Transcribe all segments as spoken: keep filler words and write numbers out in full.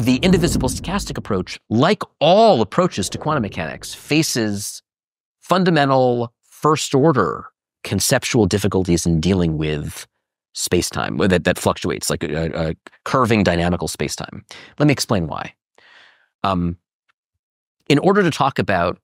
the indivisible stochastic approach, like all approaches to quantum mechanics, faces fundamental first-order conceptual difficulties in dealing with space-time that, that fluctuates, like a, a curving dynamical space-time. Let me explain why. Um, in order to talk about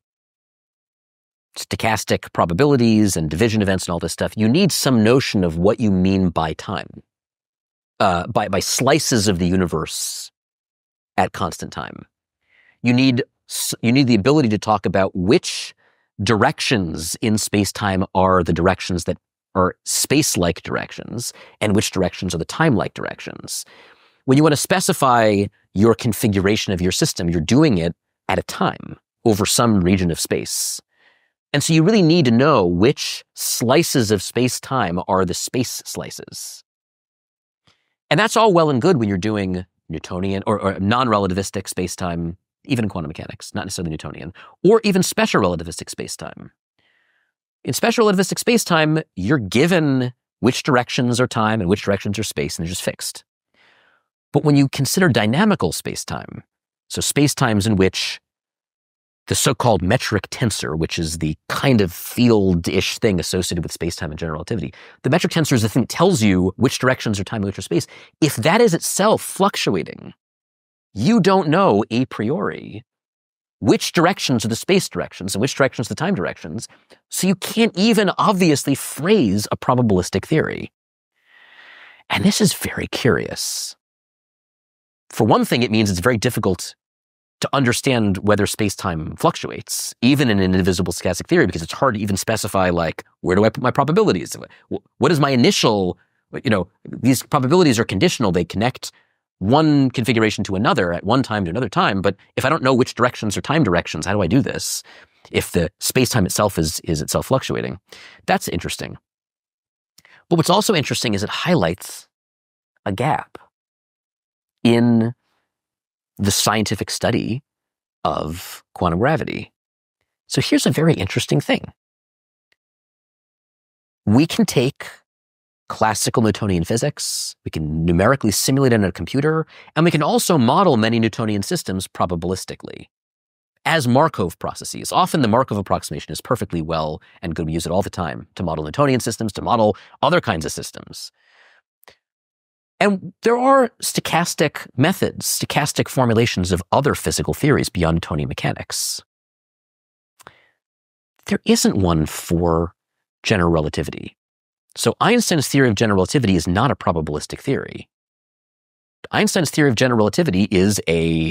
stochastic probabilities and division events and all this stuff, you need some notion of what you mean by time, uh, by, by slices of the universe at constant time. You need, you need the ability to talk about which directions in space-time are the directions that are space-like directions, and which directions are the time-like directions. When you want to specify your configuration of your system, you're doing it at a time over some region of space. And so you really need to know which slices of space-time are the space slices. And that's all well and good when you're doing Newtonian or, or non-relativistic space-time, even in quantum mechanics, not necessarily Newtonian, or even special relativistic space-time. In special relativistic space-time, you're given which directions are time and which directions are space, and they're just fixed. But when you consider dynamical space-time, so space-times in which the so-called metric tensor, which is the kind of field-ish thing associated with space-time and general relativity, the metric tensor is the thing that tells you which directions are time and which are space. If that is itself fluctuating, you don't know a priori which directions are the space directions and which directions are the time directions, so you can't even obviously phrase a probabilistic theory. And this is very curious. For one thing, it means it's very difficult to understand whether space-time fluctuates, even in an indivisible stochastic theory, because it's hard to even specify, like, where do I put my probabilities? What is my initial, you know, these probabilities are conditional. They connect one configuration to another at one time to another time. But if I don't know which directions are time directions, how do I do this? If the space-time itself is, is itself fluctuating. That's interesting. But what's also interesting is it highlights a gap in the scientific study of quantum gravity. So here's a very interesting thing. We can take classical Newtonian physics, we can numerically simulate it in a computer, and we can also model many Newtonian systems probabilistically as Markov processes. Often the Markov approximation is perfectly well and good. We use it all the time to model Newtonian systems, to model other kinds of systems. And there are stochastic methods, stochastic formulations of other physical theories beyond Newtonian mechanics. There isn't one for general relativity. So Einstein's theory of general relativity is not a probabilistic theory. Einstein's theory of general relativity is a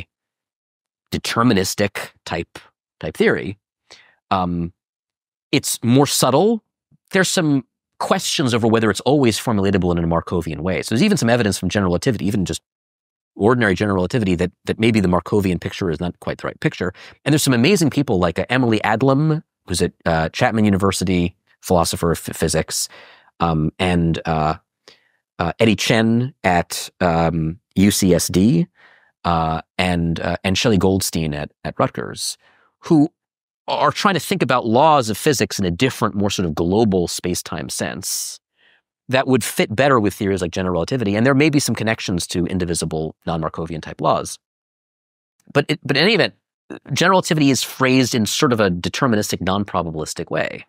deterministic type, type theory. Um, it's more subtle. There's some questions over whether it's always formulatable in a Markovian way. So there's even some evidence from general relativity, even just ordinary general relativity, that, that maybe the Markovian picture is not quite the right picture. And there's some amazing people like uh, Emily Adlam, who's at uh, Chapman University, philosopher of physics, um, and uh, uh, Eddie Chen at um, U C S D, uh, and uh, and Shelley Goldstein at, at Rutgers, who are trying to think about laws of physics in a different, more sort of global space-time sense that would fit better with theories like general relativity. And there may be some connections to indivisible, non-Markovian type laws. But, it, but in any event, general relativity is phrased in sort of a deterministic, non-probabilistic way.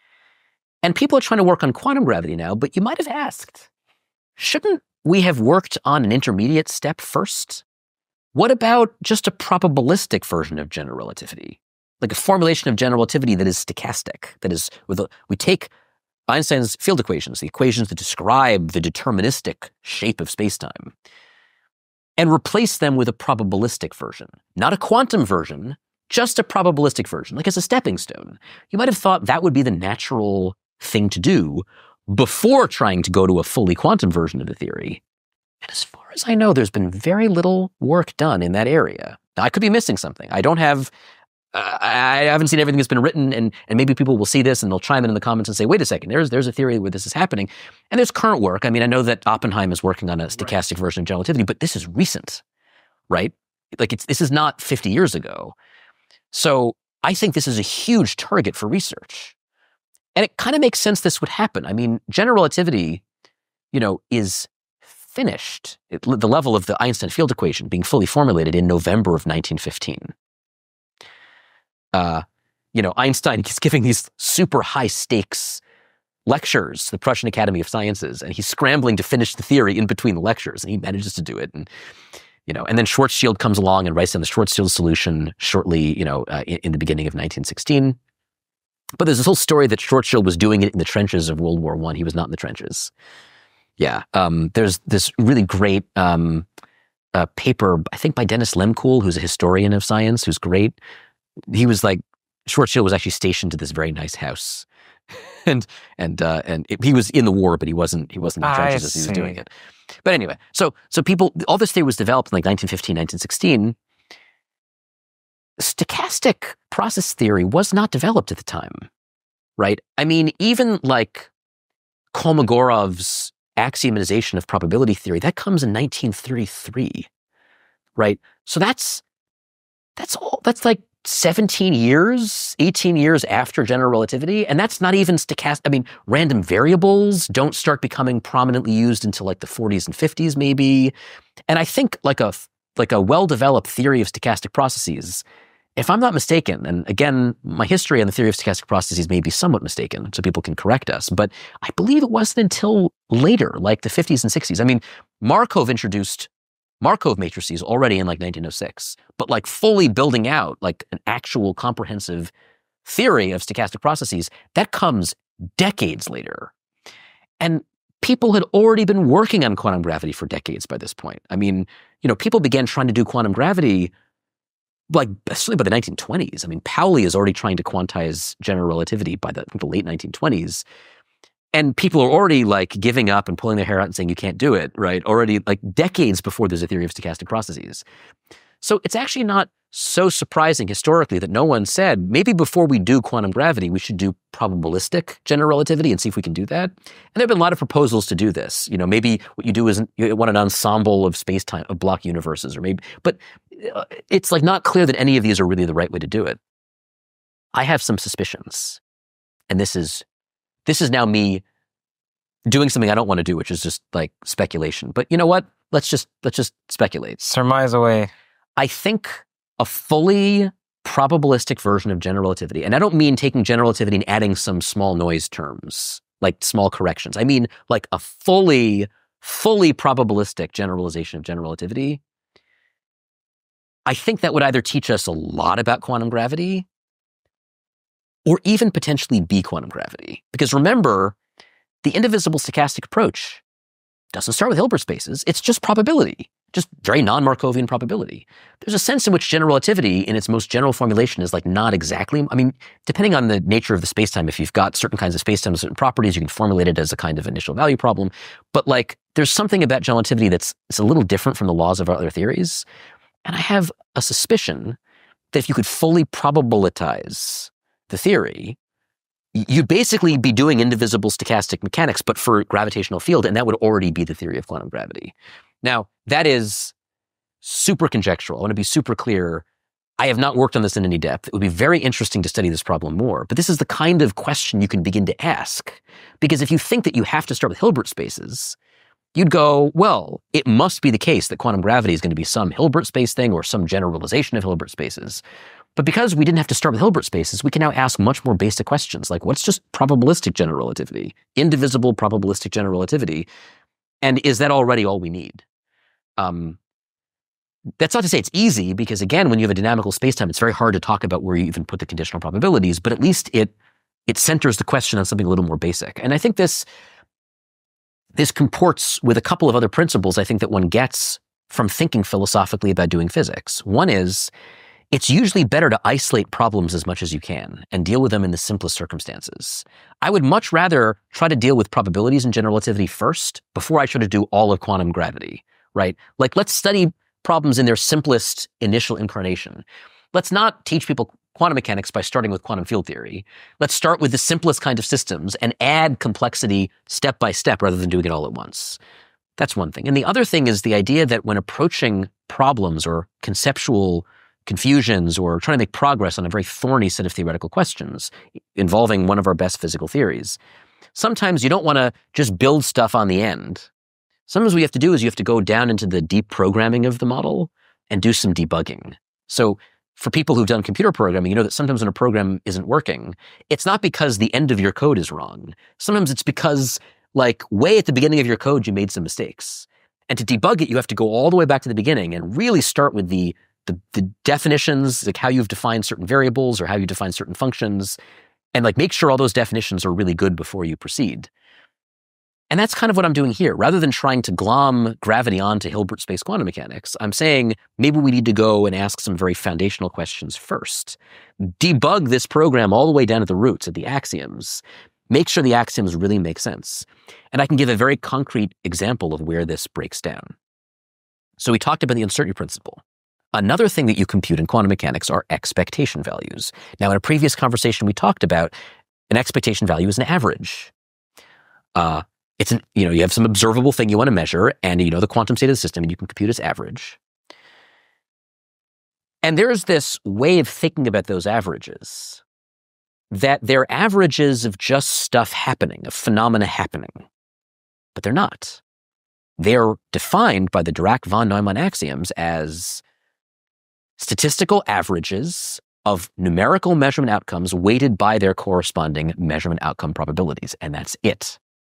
And people are trying to work on quantum gravity now, but you might have asked, shouldn't we have worked on an intermediate step first? What about just a probabilistic version of general relativity? Like a formulation of general relativity that is stochastic, that is, with a, we take Einstein's field equations, the equations that describe the deterministic shape of spacetime, and replace them with a probabilistic version. Not a quantum version, just a probabilistic version, like as a stepping stone. You might have thought that would be the natural thing to do before trying to go to a fully quantum version of the theory. And as far as I know, there's been very little work done in that area. Now, I could be missing something. I don't have... Uh, I haven't seen everything that's been written, and, and maybe people will see this and they'll chime in in the comments and say, wait a second, there's there's a theory where this is happening. And there's current work. I mean, I know that Oppenheim is working on a stochastic right. version of general relativity, but this is recent, right? Like, it's this is not fifty years ago. So I think this is a huge target for research. And it kind of makes sense this would happen. I mean, general relativity, you know, is finished, it, the level of the Einstein field equation being fully formulated in November of nineteen fifteen. Uh, you know, Einstein is giving these super high stakes lectures, the Prussian Academy of Sciences, and he's scrambling to finish the theory in between the lectures, and he manages to do it. And, you know, and then Schwarzschild comes along and writes down the Schwarzschild solution shortly, you know, uh, in, in the beginning of nineteen sixteen. But there's this whole story that Schwarzschild was doing it in the trenches of World War One. He was not in the trenches. Yeah. Um, there's this really great um, uh, paper, I think by Dennis Lemkool, who's a historian of science, who's great. He was like, Schwarzschild was actually stationed to this very nice house. and and uh, and it, he was in the war, but he wasn't he wasn't in the trenches as he was doing it. But anyway, so so people, all this theory was developed in like nineteen fifteen, nineteen sixteen. Stochastic process theory was not developed at the time, right? I mean, even like Kolmogorov's axiomatization of probability theory, that comes in nineteen thirty-three, right? So that's that's all. That's like seventeen years, eighteen years after general relativity, and that's not even stochastic. I mean, random variables don't start becoming prominently used until like the forties and fifties, maybe. And I think like a like a well-developed theory of stochastic processes, if I'm not mistaken, and again, my history on the theory of stochastic processes may be somewhat mistaken, so people can correct us, but I believe it wasn't until later, like the fifties and sixties. I mean, Markov introduced Markov matrices already in like nineteen oh six, but like fully building out like an actual comprehensive theory of stochastic processes, that comes decades later. And people had already been working on quantum gravity for decades by this point. I mean, you know, people began trying to do quantum gravity like especially by the nineteen twenties. I mean, Pauli is already trying to quantize general relativity by the, the late nineteen twenties. And people are already like giving up and pulling their hair out and saying you can't do it, right? Already like decades before there's a theory of stochastic processes. So it's actually not so surprising historically that no one said, maybe before we do quantum gravity, we should do probabilistic general relativity and see if we can do that. And there have been a lot of proposals to do this. You know, maybe what you do is you want an ensemble of space-time, of block universes, or maybe, but it's like not clear that any of these are really the right way to do it. I have some suspicions, and this is This is now me doing something I don't want to do, which is just like speculation. But you know what? Let's just let's just speculate. Surmise away. I think a fully probabilistic version of general relativity, and I don't mean taking general relativity and adding some small noise terms, like small corrections. I mean like a fully, fully probabilistic generalization of general relativity. I think that would either teach us a lot about quantum gravity or even potentially be quantum gravity. Because remember, the indivisible stochastic approach doesn't start with Hilbert spaces. It's just probability, just very non-Markovian probability. There's a sense in which general relativity in its most general formulation is like not exactly, I mean, depending on the nature of the spacetime, if you've got certain kinds of spacetime with certain properties, you can formulate it as a kind of initial value problem. But like, there's something about general relativity that's it's a little different from the laws of our other theories. And I have a suspicion that if you could fully probabilitize the theory, you'd basically be doing indivisible stochastic mechanics, but for gravitational field, and that would already be the theory of quantum gravity. Now, that is super conjectural. I want to be super clear. I have not worked on this in any depth. It would be very interesting to study this problem more, but this is the kind of question you can begin to ask. Because if you think that you have to start with Hilbert spaces, you'd go, well, it must be the case that quantum gravity is going to be some Hilbert space thing or some generalization of Hilbert spaces. But because we didn't have to start with Hilbert spaces, we can now ask much more basic questions, like what's just probabilistic general relativity, indivisible probabilistic general relativity, and is that already all we need? Um, that's not to say it's easy, because again, when you have a dynamical spacetime, it's very hard to talk about where you even put the conditional probabilities, but at least it it centers the question on something a little more basic. And I think this this comports with a couple of other principles I think that one gets from thinking philosophically about doing physics. One is, it's usually better to isolate problems as much as you can and deal with them in the simplest circumstances. I would much rather try to deal with probabilities and general relativity first before I try to do all of quantum gravity, right? Like, let's study problems in their simplest initial incarnation. Let's not teach people quantum mechanics by starting with quantum field theory. Let's start with the simplest kind of systems and add complexity step by step rather than doing it all at once. That's one thing. And the other thing is the idea that when approaching problems or conceptual confusions or trying to make progress on a very thorny set of theoretical questions involving one of our best physical theories, sometimes you don't want to just build stuff on the end Sometimes what you have to do is you have to go down into the deep programming of the model and do some debugging. So for people who've done computer programming, you know that sometimes when a program isn't working, it's not because the end of your code is wrong. Sometimes it's because, like, way at the beginning of your code, you made some mistakes. And to debug it, you have to go all the way back to the beginning and really start with the, the, the definitions, like how you've defined certain variables or how you define certain functions, and like make sure all those definitions are really good before you proceed. And that's kind of what I'm doing here. Rather than trying to glom gravity onto Hilbert space quantum mechanics, I'm saying maybe we need to go and ask some very foundational questions first. Debug this program all the way down to the roots, at the axioms. Make sure the axioms really make sense. And I can give a very concrete example of where this breaks down. So we talked about the uncertainty principle. Another thing that you compute in quantum mechanics are expectation values. Now, in a previous conversation, we talked about an expectation value is an average. Uh, It's an, you know, you have some observable thing you want to measure, and you know the quantum state of the system, and you can compute its average. And there's this way of thinking about those averages, that they're averages of just stuff happening, of phenomena happening. But they're not. They're defined by the Dirac-von Neumann axioms as statistical averages of numerical measurement outcomes weighted by their corresponding measurement outcome probabilities, and that's it.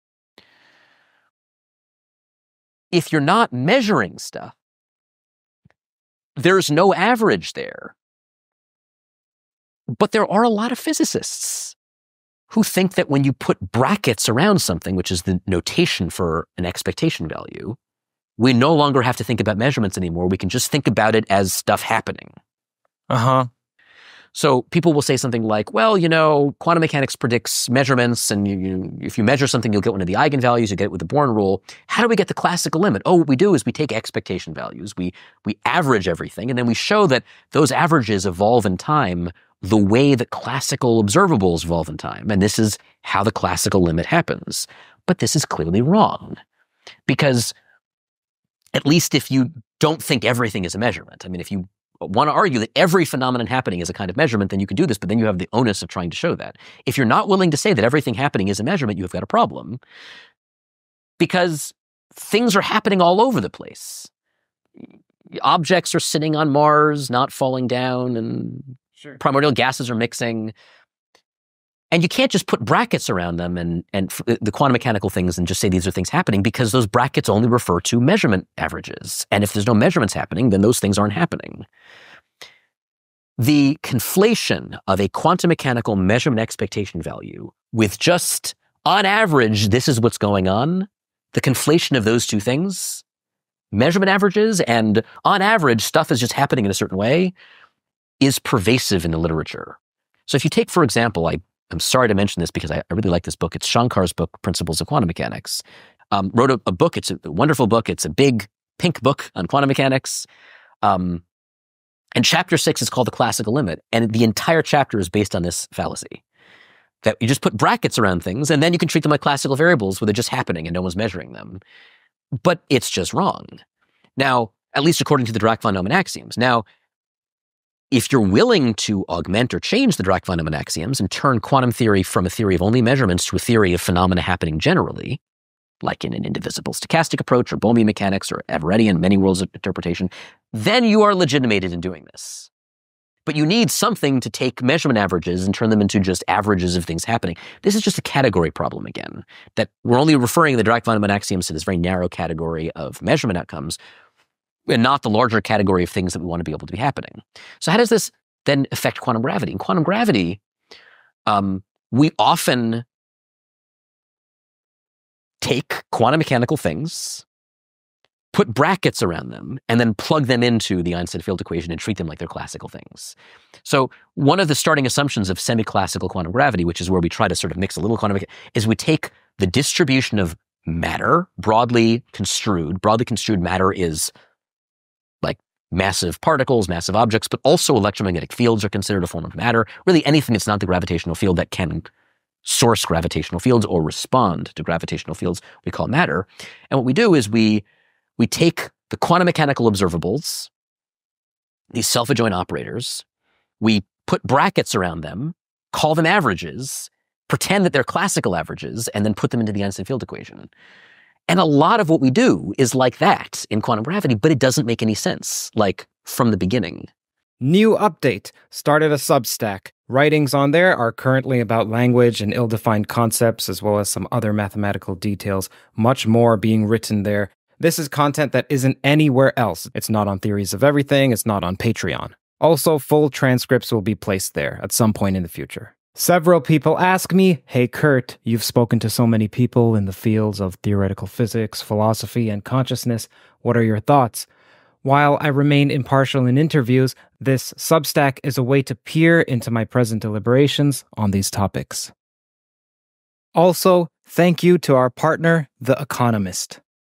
If you're not measuring stuff, there's no average there. But there are a lot of physicists who think that when you put brackets around something, which is the notation for an expectation value, we no longer have to think about measurements anymore. We can just think about it as stuff happening. Uh-huh. So people will say something like, well, you know, quantum mechanics predicts measurements, and you, you, if you measure something, you'll get one of the eigenvalues, you get it with the Born rule. How do we get the classical limit? Oh, what we do is we take expectation values, we, we average everything, and then we show that those averages evolve in time the way that classical observables evolve in time. And this is how the classical limit happens. But this is clearly wrong. Because at least if you don't think everything is a measurement, I mean, if you want to argue that every phenomenon happening is a kind of measurement, then you can do this, but then you have the onus of trying to show that. If you're not willing to say that everything happening is a measurement, you've got a problem. Because things are happening all over the place. Objects are sitting on Mars, not falling down, and sure. Primordial gases are mixing. And you can't just put brackets around them and, and the quantum mechanical things and just say these are things happening, because those brackets only refer to measurement averages. And if there's no measurements happening, then those things aren't happening. The conflation of a quantum mechanical measurement expectation value with just, on average, this is what's going on, the conflation of those two things, measurement averages and on average, stuff is just happening in a certain way, is pervasive in the literature. So if you take, for example, I I'm sorry to mention this because I, I really like this book. It's Shankar's book, Principles of Quantum Mechanics. Um, wrote a, a book. It's a wonderful book. It's a big pink book on quantum mechanics. Um, and chapter six is called The Classical Limit. And the entire chapter is based on this fallacy. That you just put brackets around things and then you can treat them like classical variables where they're just happening and no one's measuring them. But it's just wrong. Now, at least according to the Dirac-von Neumann axioms. Now, if you're willing to augment or change the Dirac-von Neumann axioms and turn quantum theory from a theory of only measurements to a theory of phenomena happening generally, like in an indivisible stochastic approach or Bohmian mechanics or Everettian many worlds interpretation, then you are legitimated in doing this. But you need something to take measurement averages and turn them into just averages of things happening. This is just a category problem again, that we're only referring the Dirac-von Neumann axioms to this very narrow category of measurement outcomes, and not the larger category of things that we want to be able to be happening. So how does this then affect quantum gravity? In quantum gravity, um, we often take quantum mechanical things, put brackets around them, and then plug them into the Einstein field equation and treat them like they're classical things. So one of the starting assumptions of semi-classical quantum gravity, which is where we try to sort of mix a little quantum mechanics, is we take the distribution of matter, broadly construed. Broadly construed matter is like massive particles, massive objects, but also electromagnetic fields are considered a form of matter. Really anything that's not the gravitational field that can source gravitational fields or respond to gravitational fields, we call matter. And what we do is we, we take the quantum mechanical observables, these self-adjoint operators, we put brackets around them, call them averages, pretend that they're classical averages, and then put them into the Einstein field equation. And a lot of what we do is like that in quantum gravity, but it doesn't make any sense, like from the beginning. New update. Started a Substack. Writings on there are currently about language and ill-defined concepts, as well as some other mathematical details. Much more being written there. This is content that isn't anywhere else. It's not on Theories of Everything. It's not on Patreon. Also, full transcripts will be placed there at some point in the future. Several people ask me, hey Curt, you've spoken to so many people in the fields of theoretical physics, philosophy, and consciousness. What are your thoughts? While I remain impartial in interviews, this Substack is a way to peer into my present deliberations on these topics. Also, thank you to our partner, The Economist.